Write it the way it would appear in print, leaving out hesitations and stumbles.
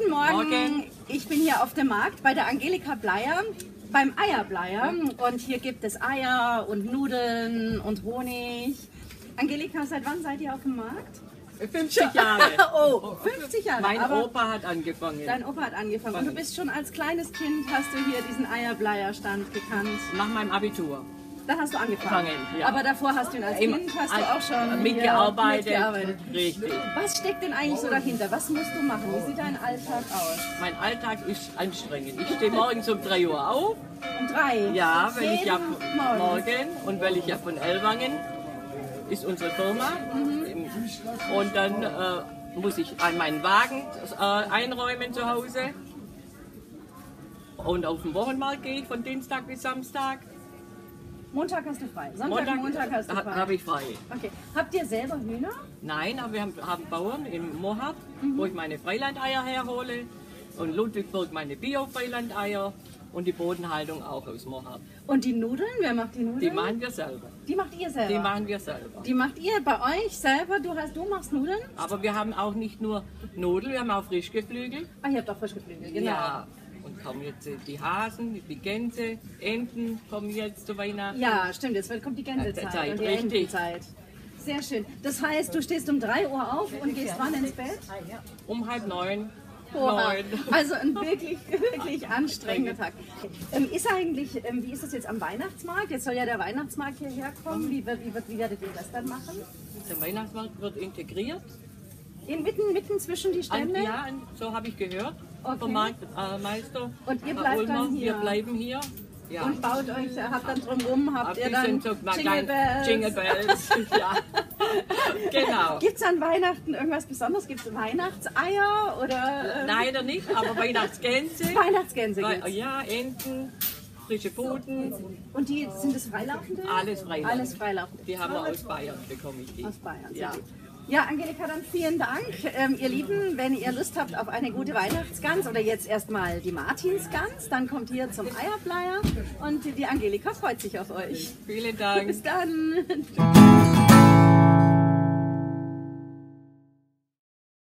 Guten Morgen. Morgen. Ich bin hier auf dem Markt bei der Angelika Bleier, beim Eierbleier. Und hier gibt es Eier und Nudeln und Honig. Angelika, seit wann seid ihr auf dem Markt? 50 Jahre. Oh, 50 Jahre. Mein Aber Opa hat angefangen. dein Opa hat angefangen. Und du bist schon als kleines Kind, hast du hier diesen Eierbleierstand gekannt. Nach meinem Abitur. Da hast du angefangen. Ja. Aber davor hast du ihn als Kind, hast du auch schon mitgearbeitet. mitgearbeitet. Richtig. Was steckt denn eigentlich so dahinter? Was musst du machen? Wie sieht dein Alltag aus? Mein Alltag ist anstrengend. Ich stehe morgens um 3 Uhr auf. Um 3? Ja, weil ich ja Jeden morgen und weil ich ja von Ellwangen ist unsere Firma. Und dann muss ich meinen Wagen einräumen zu Hause. Und auf den Wochenmarkt gehe ich von Dienstag bis Samstag. Montag hast du frei. Sonntag, Montag hast du frei. Habe ich frei. Okay. Habt ihr selber Hühner? Nein, aber wir haben Bauern im Mohab, wo ich meine Freilandeier herhole. Und Ludwigsburg meine Bio-Freilandeier. Und die Bodenhaltung auch aus Mohab. Und die Nudeln? Wer macht die Nudeln? Die machen wir selber. Die macht ihr selber? Die machen wir selber. Die macht ihr bei euch selber? Du machst Nudeln? Aber wir haben auch nicht nur Nudeln, wir haben auch Frischgeflügel. Ah, ihr habt auch Frischgeflügel, genau. Ja. Und kommen jetzt die Hasen, die Gänse, Enten kommen jetzt zu Weihnachten. Ja, stimmt. Jetzt kommt die Gänsezeit Zeit, und die richtig. Entenzeit. Sehr schön. Das heißt, du stehst um 3 Uhr auf und gehst wann ins Bett? Um 8:30. Oha. 9. Also ein wirklich anstrengender Tag. Wie ist das jetzt am Weihnachtsmarkt? Jetzt soll ja der Weihnachtsmarkt hierher kommen. Wie werdet ihr das dann machen? Der Weihnachtsmarkt wird integriert. Mitten zwischen die Stände? Ja, so habe ich gehört Okay. vom Marktmeister. Und ihr bleibt dann hier? Wir bleiben hier. Ja. Und baut euch, habt dann drumherum, habt ihr dann so Jingle Bells? Jingle Bells. Ja. Genau. Gibt es an Weihnachten irgendwas Besonderes? Gibt es Weihnachtseier oder? Leider nicht, aber Weihnachtsgänse. Weihnachtsgänse gibt's. Ja, Enten, frische Puten. Und sind es Freilaufende? Alles freilaufend. Alles Freilaufende. Die haben wir aus Bayern bekommen. Ich die. Aus Bayern. Ja. Ja, Angelika, dann vielen Dank. Ihr Lieben, wenn ihr Lust habt auf eine gute Weihnachtsgans oder jetzt erstmal die Martinsgans, dann kommt ihr zum Eierbleier und die Angelika freut sich auf euch. Vielen Dank. Bis dann.